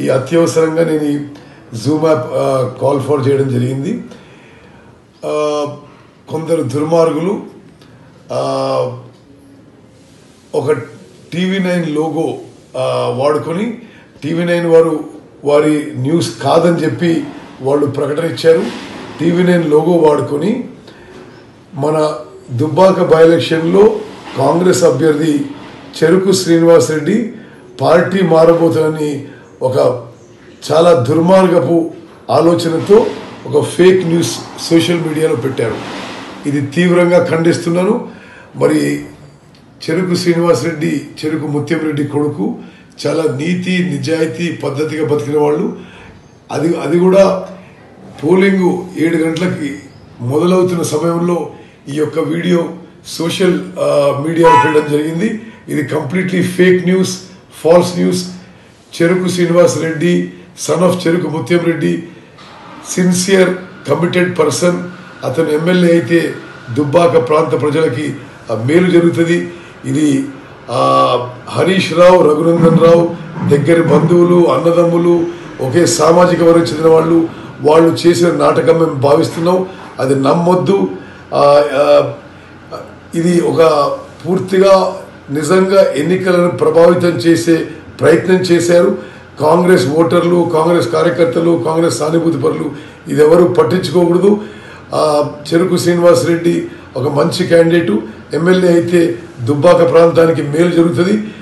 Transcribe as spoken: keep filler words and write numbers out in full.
ఈ అత్యవసరంగా నేను ఈ జూమ్ యాప్ కాల్ ఫర్ చేయడం జరిగింది. కొందరు దుర్మార్గులు ఒక టీవీ నైన్ లోగో వాడుకొని టీవీ నైన్ వారు వారి న్యూస్ కాదని చెప్పి వాళ్ళు ప్రకటన ఇచ్చారు. టీవీ నైన్ లోగో వాడుకొని మన దుబ్బాక బై ఎలక్షన్లో కాంగ్రెస్ అభ్యర్థి చెరుకు శ్రీనివాసరెడ్డి పార్టీ మారబోతుందని ఒక చాలా దుర్మార్గపు ఆలోచనతో ఒక ఫేక్ న్యూస్ సోషల్ మీడియాలో పెట్టారు. ఇది తీవ్రంగా ఖండిస్తున్నాను. మరి చెరుకు శ్రీనివాసరెడ్డి చెరుకు ముత్యంరెడ్డి కొడుకు చాలా నీతి నిజాయితీ పద్ధతిగా బతికిన వాళ్ళు. అది అది కూడా పోలింగ్ ఏడు గంటలకి మొదలవుతున్న సమయంలో ఈ యొక్క వీడియో సోషల్ మీడియాలో పెట్టడం జరిగింది. ఇది completely fake news, false news. Cheruku Srinivasa Reddy son of Cheruku Mutyam Reddy sincere committed person. అతను ఎమ్మెల్యే అయితే దుబ్బాక ప్రాంత ప్రజలకి మేలు జరుగుతుంది. ఇది హరీష్ రావు, రఘునందన్ రావు దగ్గరి బంధువులు, అన్నదమ్ములు, ఒకే సామాజిక వర్గం చెందిన వాళ్ళు వాళ్ళు చేసిన నాటకం మేము భావిస్తున్నాం. అది నమ్మొద్దు. ఇది ఒక పూర్తిగా నిజంగా ఎన్నికలను ప్రభావితం చేసే ప్రయత్నం చేశారు కాంగ్రెస్ ఓటర్లు, కాంగ్రెస్ కార్యకర్తలు, కాంగ్రెస్ సానుభూతి పరులు. ఇది ఎవరు పట్టించుకోకూడదు. చెరుకు శ్రీనివాసరెడ్డి ఒక మంచి క్యాండిడేటు, ఎమ్మెల్యే అయితే దుబ్బాక ప్రాంతానికి మేలు జరుగుతుంది.